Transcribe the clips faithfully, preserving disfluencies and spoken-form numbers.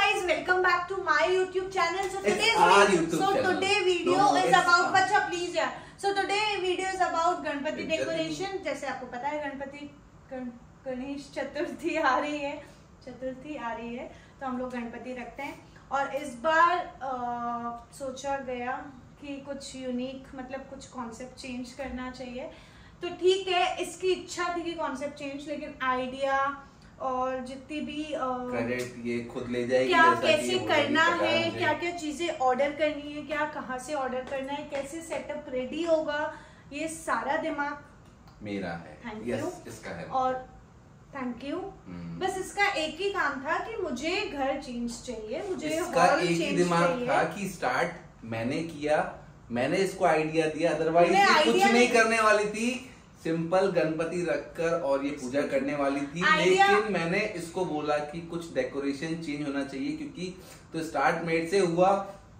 guys, welcome back to my YouTube channel. So today's our video, YouTube so channel. today video No, is it's about our. बच्चा please यार. So today video is about Ganpati It's decoration. जैसे आपको पता है गणपति गण- गणेश चतुर्थी आ रही है, चतुर्थी आ रही है, तो हम लोग गणपति रखते हैं. और इस बार आ, सोचा गया कि कुछ यूनिक मतलब कुछ कॉन्सेप्ट चेंज करना चाहिए. तो ठीक है, इसकी इच्छा थी कि कॉन्सेप्ट चेंज, लेकिन आइडिया और जितनी भी क्रेडिट ये खुद ले जाएगी. क्या जैसा कैसे कि करना पता है, मुझे. क्या क्या चीजें ऑर्डर करनी है, क्या कहाँ से ऑर्डर करना है, कैसे सेटअप रेडी होगा, ये सारा दिमाग मेरा है. Thank yes, you. इसका है. और थैंक यू. बस इसका एक ही काम था कि मुझे घर चेंज चाहिए, मुझे इसका हॉल एक ही चेंज दिमाग चाहिए. था कि स्टार्ट मैंने किया, मैंने इसको आइडिया दिया. अदरवाइज मैं ये कुछ idea नहीं नहीं- करने वाली थी. सिंपल गणपति रखकर और ये पूजा करने वाली थी. Idea- लेकिन मैंने इसको बोला कि कुछ डेकोरेशन चेंज होना चाहिए, क्योंकि तो स्टार्ट मेड से हुआ.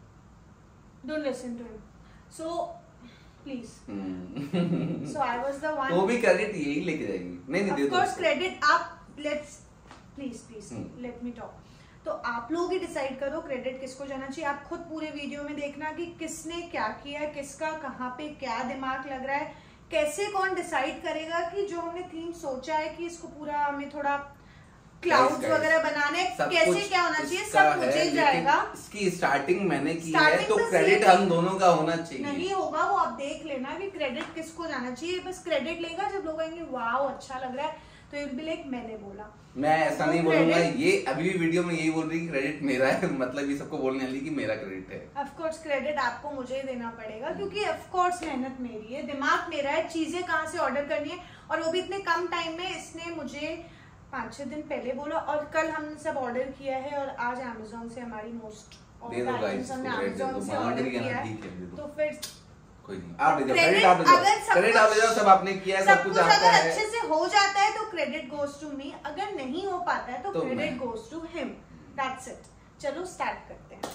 Don't listen to him. So please. Hmm. So I was the one. तो भी क्रेडिट यही लेके जाएंगी. नहीं नहीं, दे Of दो course उसको. credit आप let's please please hmm. let me talk. तो आप लोग ही डिसाइड करो क्रेडिट किसको जाना चाहिए. आप खुद पूरे वीडियो में देखना कि किसने क्या किया, किसका कहाँ पे क्या दिमाग लग रहा है, कैसे कौन डिसाइड करेगा कि जो हमने थीम सोचा है कि इसको पूरा हमें थोड़ा क्लाउड्स Guys, guys, वगैरह बनाने, सब कैसे कुछ क्या होना चाहिए, इसका सब है, मुझे लेकिन जाएगा. इसकी स्टार्टिंग मैंने की है, Starting तो तो क्रेडिट same हम दोनों का होना चाहिए. नहीं होगा वो, आप देख लेना कि क्रेडिट किसको जाना चाहिए. बस क्रेडिट लेगा जब लोग आएंगे वाओ अच्छा लग रहा है, तो इट बी लाइक मैंने बोला. मैं ऐसा तो नहीं बोलूंगा. credit- ये अभी भी वीडियो में यही बोल रही है क्रेडिट मेरा है. मतलब ये सबको बोलने वाली कि मेरा क्रेडिट है. ऑफ कोर्स क्रेडिट आपको मुझे ही देना पड़ेगा, क्योंकि ऑफ कोर्स मेहनत मेरी है, दिमाग मेरा है, चीजें कहाँ से ऑर्डर करनी है, और वो भी इतने कम टाइम में. इसने मुझे पाँच छह दिन पहले बोला और कल हमने सब ऑर्डर किया है, और आज अमेज़न से हमारी मोस्ट दे दो गाइस, हमने इसको credit दे अमेज़न दो. से मांग ऑर्डर रही है किया ना, है. ठीक है, दे दो. तो फिर कोई नहीं, आप दे दो Credit क्रेडिट. आप दे अगर दो सब क्रेडिट. आप कुछ- दे दो. सब आपने किया है, सब सब कुछ कुछ आपका अगर है. अच्छे से हो जाता है तो क्रेडिट गोज टू मी, अगर नहीं हो पाता है तो तो क्रेडिट मैं- goes to him. That's it. चलो स्टार्ट करते हैं.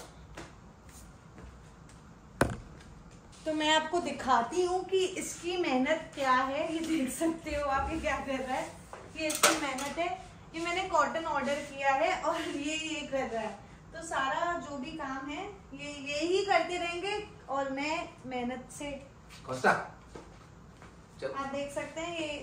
तो मैं आपको दिखाती हूँ कि इसकी मेहनत क्या है. ये देख सकते हो आप, ये क्या कर रहा है, ये इसकी मेहनत है. ये मैंने कॉटन ऑर्डर किया है और ये ये कर रहा है. तो सारा जो भी काम है ये ये ही करते रहेंगे, और मैं मेहनत से. कोस्टा चल. आप देख सकते हैं ये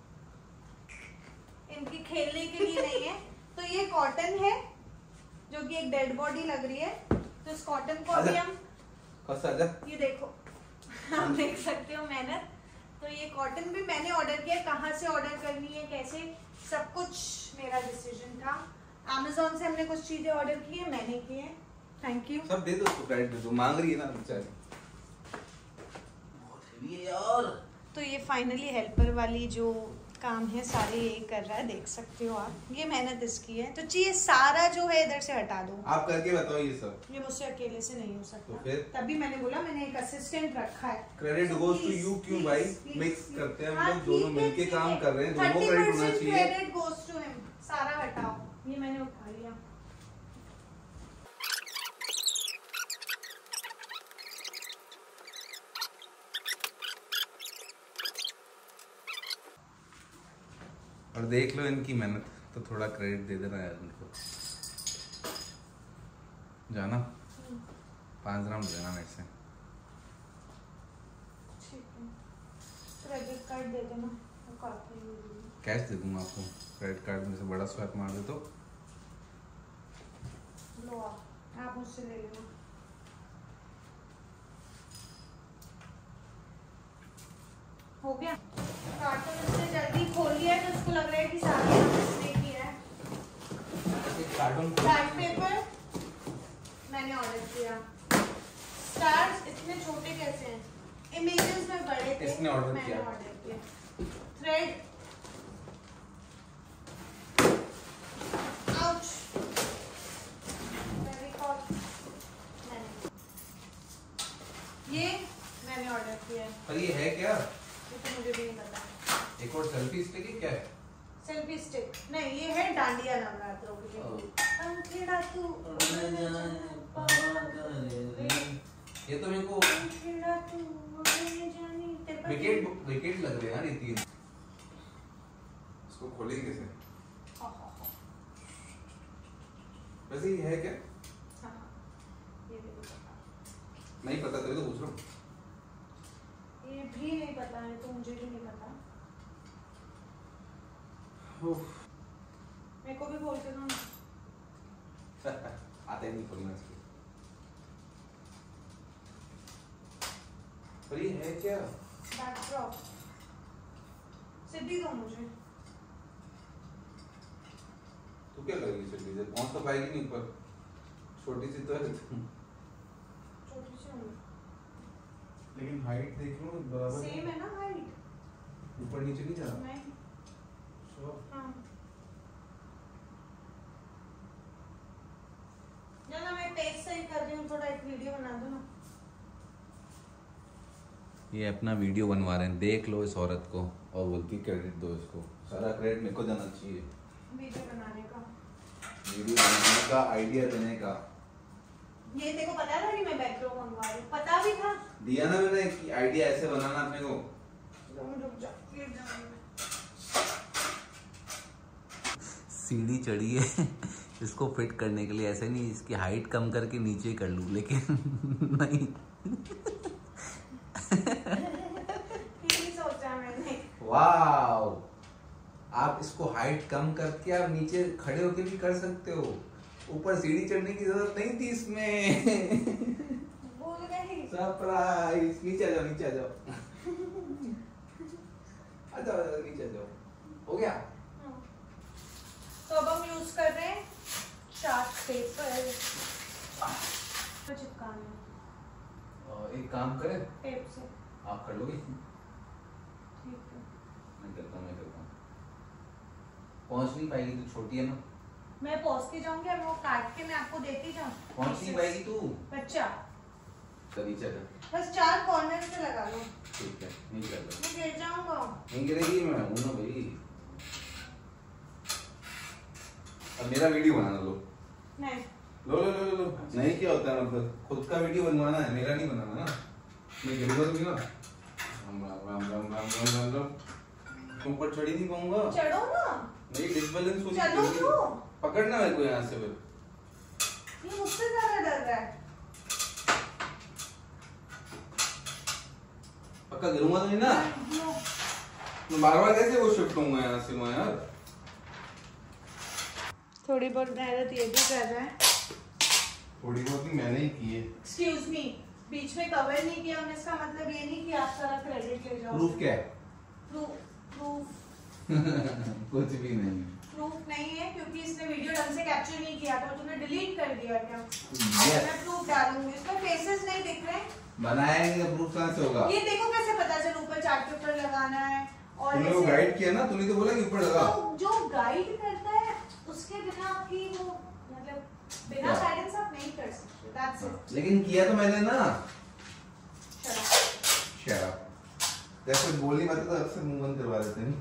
इनकी खेलने के लिए नहीं है. तो ये कॉटन है जो कि एक डेड बॉडी लग रही है. तो इस कॉटन को अभी हम, कोस्टा आजा. ये देखो आप देख सकते हो मेहनत. तो ये कॉटन भी मैंने ऑर्डर किया, कहाँ से ऑर्डर करनी है, कैसे, सब कुछ मेरा डिसीजन था. अमेज़न से हमने कुछ चीजें ऑर्डर की है, मैंने की है. Thank you. सब दे दो उसको, क्रेडिट दे दो. मांग रही है ना बेचारी. बहुत हेवी है यार. तो ये फाइनली हेल्पर वाली जो काम है सारे यही कर रहा है, देख सकते हो आप. ये मेहनत इसकी है. तो चाहिए सारा जो है इधर से हटा दो. आप करके बताओ ये सब. ये मुझसे अकेले से नहीं हो सकता. तो फिर? तभी मैंने बोला मैंने एक असिस्टेंट रखा है. Credit goes to you. क्यों भाई मिक्स करते हैं हम लोग, दोनों मिलके काम कर रहे हैं, दोनों को क्रेडिट होना चाहिए. Credit goes to him. सारा हटाओ. ये मैंने उठा लिया. और देख लो इनकी मेहनत, तो थोड़ा क्रेडिट दे देना यार उनको. जाना पाँच ग्राम देना मेरे से. ठीक है. क्रेडिट कार्ड दे देना. वो काफी है. कैश दे दूंगा आपको. क्रेडिट कार्ड में से बड़ा स्वैप मार दे तो. लो आप आप मुझसे ले लेना. हो गया. कार्टून इसने जल्दी खोल लिया है, तो इसको लग रहा है कि सारा काम इसने किया है. चार्ट पेपर मैंने ऑर्डर किया. स्टार्स इतने छोटे कैसे हैं, इमेजेस में बड़े थे, इसने ऑर्डर मैंने किया. ऑर्डर किया. थ्रेड. आउच. मैंने कॉट. मैंने ये मैंने ऑर्डर किया है. पर ये है क्या? ये तो मुझे भी नहीं पता. एक और सेल्फी स्टिक है क्या है? सेल्फी स्टिक नहीं, ये है डांडिया नवरात्रों के लिए. पंखेड़ा तू ये तो मेरे को पंखेड़ा तू जानी तेरे पास- विकेट विकेट लग रहे हैं यार ये तीन. इसको खोलेंगे कैसे? वैसे ये है क्या? हाँ ये भी पता नहीं पता तेरे को पूछ रहा हूँ। ये भी नहीं पता है तो मुझे भी नहीं पता। मेरे को भी बोल के दो। आते नहीं खोलना इसको। पर ये है क्या? बैकड्रॉप सीधी दो मुझे। तू क्या करेगी सीधी से? पहुंच तो पाएगी नहीं ऊपर, छोटी सी तो है। छोटी सी हूँ लेकिन हाइट देख लो बराबर सेम है ना हाइट, ऊपर नीचे नहीं जा रहा। नहीं Sure. हाँ ना मैं पेज सही कर रही हूँ, थोड़ा एक वीडियो बना दो ना। ये अपना वीडियो बनवा रहे हैं, देख लो इस औरत को और बोलती क्रेडिट दो इसको। सारा क्रेडिट मेरे को जाना चाहिए। वीडियो बनाने का, वीडियो बनाने का, आइडिया देने का। ये देखो पता था कि मैं बैकड्रॉप मंगवा रही हूँ, पता भी था। दिया ना मैंने कि आइडिया ऐसे बनाना अपने को। रुक जा, लेट जाऊंगी। सीढ़ी चढ़ी है इसको फिट करने के लिए। ऐसे नहीं इसकी हाइट कम करके नीचे कर लूं, लेकिन नहीं ठीक सोचा मैंने। वाओ, आप इसको हाइट कम करके आप नीचे खड़े होके भी कर सकते हो। ऊपर सीढ़ी चढ़ने की जरूरत नहीं थी इसमें। भूल गई। सरप्राइज। नीचे आ जाओ, नीचे आ जाओ आ जाओ, आ जाओ, नीचे आ जाओ। हो गया। तो अब हम यूज कर रहे हैं चार्ट पेपर तो चिपकाना एक काम करें, टेप से। आप कर लोगे? ठीक है मैं करता हूँ, मैं करता हूँ। पहुंच नहीं पाएगी तो छोटी है ना। मैं पहुंचती जाऊंगी, अब वो काट के मैं आपको देती जाऊं। पहुंच नहीं पाएगी तू। बच्चा कभी चल बस चार कॉर्नर से लगा लो। ठीक है, नहीं कर लो। मैं गिर जाऊंगा। नहीं गिरेगी, मैं हूं ना भाई। अब मेरा वीडियो बनाना लो। नहीं लो लो लो लो लो। नहीं क्या होता है मतलब खुद का वीडियो बनवाना है, मेरा नहीं बनाना ना। मैं गिरूंगा तो नहीं ना। राम राम राम राम राम राम राम राम। तुम ऊपर चढ़ ही नहीं पाऊंगा। चढ़ो ना। नहीं डिसबैलेंस हो चलो तो। पकड़ना मेरे को यहाँ से फिर। ये मुझसे ज्यादा डर रहा है। पक्का गिरूंगा तो नहीं ना। मैं बार बार कैसे वो शिफ्ट होऊंगा यहाँ से मैं यार। थोड़ी बहुत मेहनत ये भी कर रहा है। थोड़ी बहुत ही मैंने ही की है। एक्सक्यूज मी, बीच में कवर नहीं किया हमने, इसका मतलब ये नहीं कि आप सारा क्रेडिट ले जाओ। प्रूफ क्या है? प्रूफ प्रूफ कुछ भी नहीं। प्रूफ नहीं है क्योंकि इसने वीडियो ढंग से कैप्चर नहीं किया था, तुमने डिलीट कर दिया क्या? Yes. मैं प्रूफ डालूंगी, इसमें फेसेस नहीं दिख रहे। बनाएंगे तो प्रूफ कहाँ से होगा? ये देखो कैसे पता चल ऊपर चार्ट पेपर लगाना है। और तुमने वो गाइड किया ना, तुमने तो बोला कि ऊपर लगा। तो जो गाइड करता है उसके बिना आपकी वो मतलब बिना गाइडेंस आप नहीं कर सकते। That's it. लेकिन किया तो मैंने ना। Shut up. Shut up. जैसे बोलनी बात तो अक्सर मुंह बंद करवा देते हैं।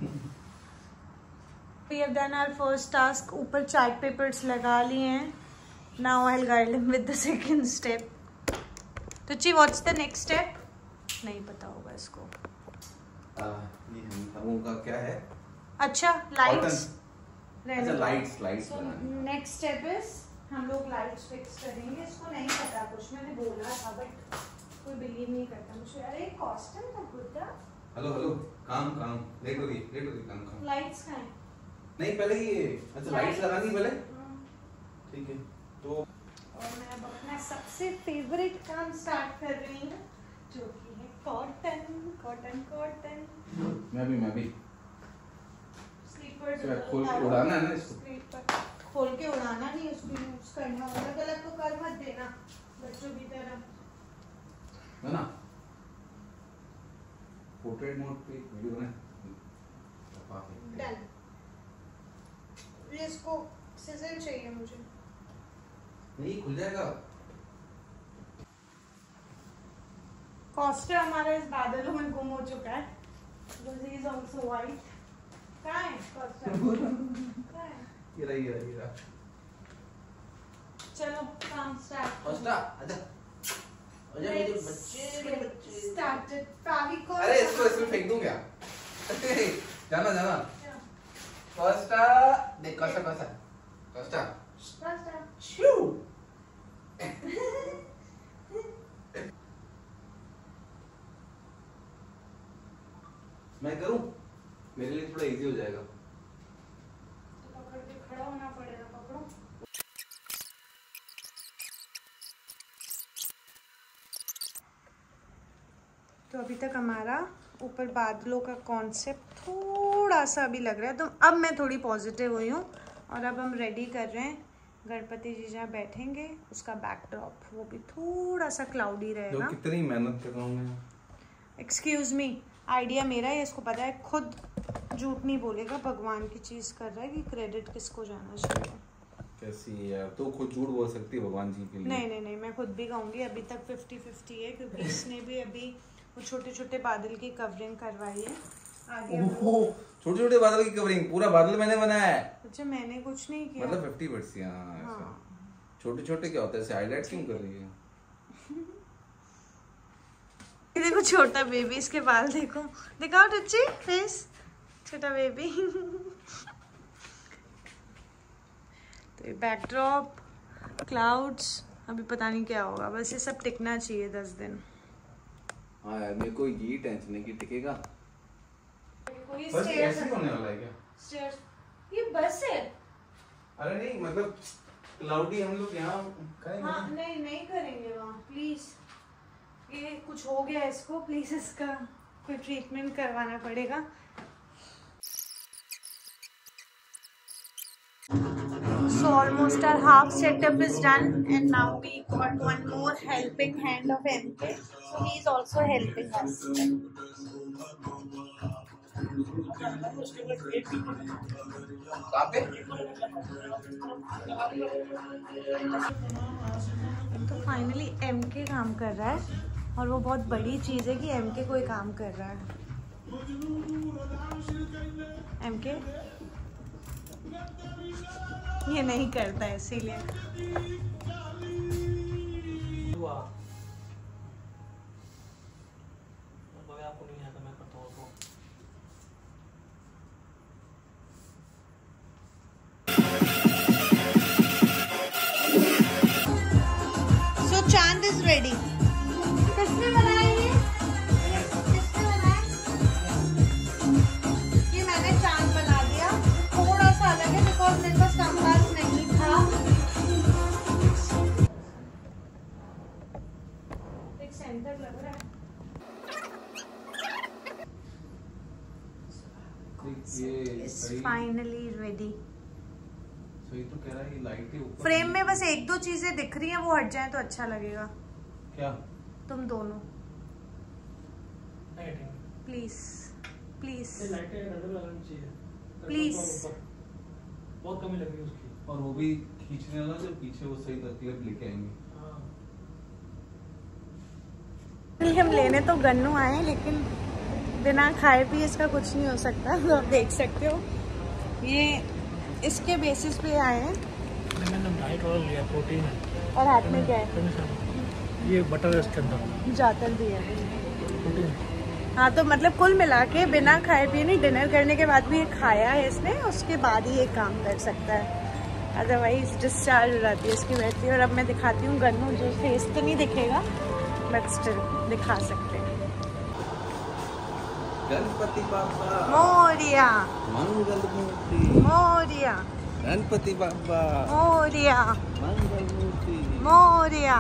We have done our first task. ऊपर चार्ट पेपर्स लगा लिए हैं. Now I'll guide him with the second step. तो ची what's the next step? नहीं पता होगा इसको. आ, ये हम का क्या है? अच्छा lights. अच्छा lights lights So next step is हम लोग लाइट्स फिक्स करेंगे. इसको नहीं पता कुछ, मैंने बोला था बट कोई बिलीव नहीं करता मुझे. अरे कॉस्ट्यूम था गुड्डा. हेलो हेलो काम काम लेट होगी लेट होगी काम काम. लाइट्स कहाँ हैं? नहीं पहले ये अच्छा लाइट्स लगानी पहले. ठीक है तो और मैं अब अपना सबसे फेवरेट काम स्टार्ट कर रही हूँ जो कि है कॉटन कॉटन कॉटन. मैं भी मैं भी स्लीपर खोल के उड़ाना है ना इसको. स्लीपर खोल के उड़ाना नहीं, उसको यूज करना. अलग अलग तो कर मत देना बच्चों की तरह है ना. पोर्ट्रेट मोड पे वीडियो बना. डन. इसको सिजर चाहिए मुझे. नहीं खुल जाएगा. कॉस्टर हमारा इस बादलों में गुम हो चुका है. Because he is also white. कहाँ है कॉस्टर? कहाँ है? ये रहा ये रहा ये रहा. चलो काम स्टार्ट. कॉस्टा आजा आजा मेरे बच्चे मेरे बच्चे. Started. Favicol. अरे इसको इसमें फेंक दूं क्या? जाना जाना. कॉस्टा देख कॉस्टा कॉस्टा कॉस्टा Costa. मैं करूं? मेरे लिए थोड़ा इजी हो जाएगा। तो पकड़ के खड़ा होना पड़ेगा, पकड़ो। तो अभी तक हमारा ऊपर बादलों का कॉन्सेप्ट थोड़ा सा अभी लग रहा है, तो अब मैं थोड़ी पॉजिटिव हुई हूँ और अब हम रेडी कर रहे हैं गणपति जी जहाँ बैठेंगे उसका बैकड्रॉप, वो भी थोड़ा सा क्लाउडी रहेगा। कितनी मेहनत कर रहा हूँ मैं। एक्सक्यूज मी, आइडिया मेरा है, इसको पता है, खुद झूठ नहीं बोलेगा, भगवान की चीज कर रहा है कि क्रेडिट किसको जाना चाहिए। कैसी यार, तो खुद झूठ बोल सकती है भगवान जी के लिए। नहीं नहीं नहीं, मैं खुद भी कहूँगी, अभी तक फिफ्टी फिफ्टी है क्योंकि इसने भी अभी वो छोटे छोटे बादल की कवरिंग करवाई है। आगे छोटे छोटे बादल की कवरिंग, पूरा बादल मैंने बनाया है। अच्छा, मैंने कुछ नहीं किया, मतलब फिफ्टी परसेंट। हाँ, ऐसा छोटे छोटे क्या होता है, ऐसे हाईलाइट क्यों कर रही है? देखो छोटा बेबी, इसके बाल देखो, दिखाओ टच्ची फेस, छोटा बेबी। तो बैकड्रॉप, क्लाउड्स, अभी पता नहीं क्या होगा, बस ये सब टिकना चाहिए दस दिन। हाँ यार, मेरे को यही टेंशन है कि टिकेगा। कोई बस स्टेयर्स ऐसे होने वाला है क्या? स्टेयर्स, ये बस है। अरे नहीं, मतलब क्लाउडी हम लोग यहाँ करेंगे। हाँ, नहीं नहीं करेंगे वहाँ, प्लीज। ये कुछ हो गया इसको, प्लीज इसका कोई ट्रीटमेंट करवाना पड़ेगा। So almost our half setup is done and now we got one more helping hand of M K. So he is also helping us. तो फाइनली M K काम कर रहा है और वो बहुत बड़ी चीज़ है कि M K कोई काम कर रहा है। M K ये नहीं करता है इसीलिए। So चांद is ready. किसने बनाया ये? किसने बनाया? ये मैंने चांद बना दिया, थोड़ा सा अलग है बिकॉज मेरे पास कंपास नहीं था। एक सेंटर लग रहा है। Finally ready. सही तो कह रहा है, ये लाइट के ऊपर फ्रेम में बस एक दो चीजें दिख रही हैं, वो हट जाए तो अच्छा लगेगा। क्या? तुम दोनों प्लीज प्लीज प्लीज। बहुत कमी लगी उसकी। और वो भी खींचने वाला जो पीछे, वो सही क्लिप लेके आएंगे। हम लेने तो गन्नू आए लेकिन बिना खाए पिए इसका कुछ नहीं हो सकता। तो आप देख सकते हो, ये इसके बेसिस पे आए हैं। मैंने डाइट वाला लिया, प्रोटीन है। और हाथ में क्या है? ये बटर है इसके अंदर, जातर भी है। प्रोटीन। हाँ, तो मतलब कुल मिला के बिना खाए पिए नहीं, डिनर करने के बाद भी ये खाया है इसने, उसके बाद ही ये काम कर सकता है, अदरवाइज डिस्चार्ज हो जाती है इसकी बैटरी। और अब मैं दिखाती हूँ गन्नू, जो फेस तो नहीं दिखेगा बट स्टिल दिखा सकते हैं। गणपति बाबा मोरिया, मंगल मूर्ति मोरिया, गणपति बाबा मोरिया, मंगल मूर्ति मोरिया।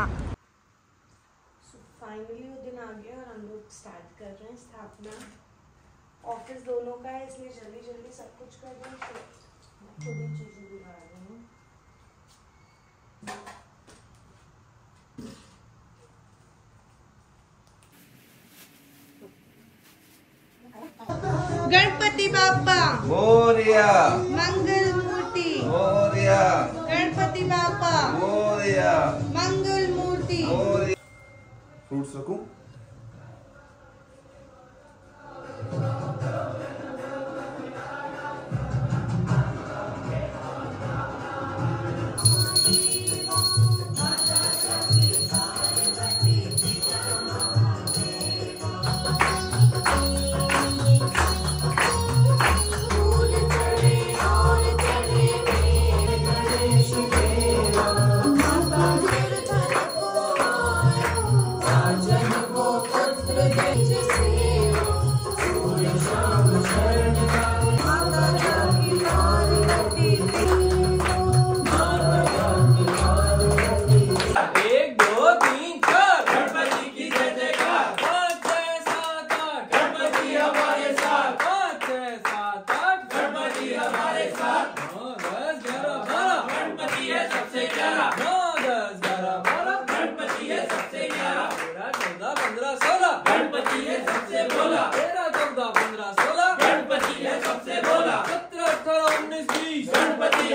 फाइनली वो दिन आ गया और हम लोग स्टार्ट कर रहे हैं स्थापना। ऑफिस दोनों का है इसलिए जल्दी जल्दी सब कुछ कर रहे हैं, तो खुद ही चीजें दिखा रही हूँ। गणपति बाबा मोरिया, मंगल मूर्ति मोरिया, गणपति बाबा मोरिया, मंगल मूर्ति। फ्रूट्स रखूं? और चढ़े और चढ़े मेरे गणेश देवा।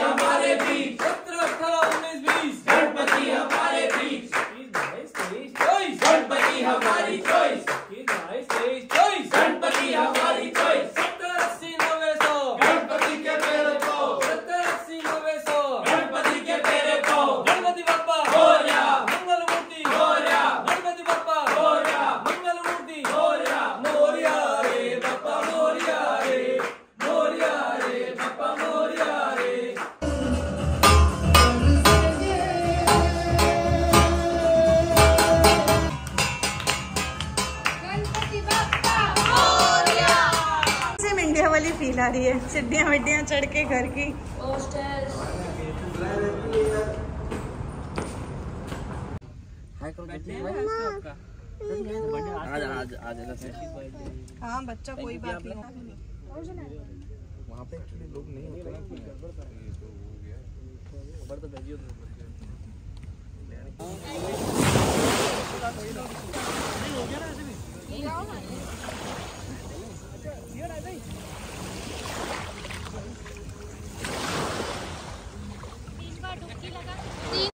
हमारे बीच, सत्रह अठारह उन्नीस बीस, गणपति हमारे बीच, गणपति हमारी चॉइस, गणपति हमारी चॉइस, सत्तर अस्सी नब्बे सौ, गणपति के पेरे को, सत्तर अस्सी नब्बे सौ, गणपति के पेरे को, गणपति बप्पा मोरया, मंगल मूर्ति मोरया, गणपति बप्पा मोरया, मंगल मूर्ति मोरया, मोरया रे बप्पा मोरया रे, मोरया रे बप्पा मोरया रे। सेम इंडिया वाली फील आ रही है, सीढ़ियाँ विड्डियाँ चढ़ के घर की। हाँ बच्चा कोई बात नहीं। वहाँ पे एक्चुअली लोग नहीं होते तीन बार डुबकी लगा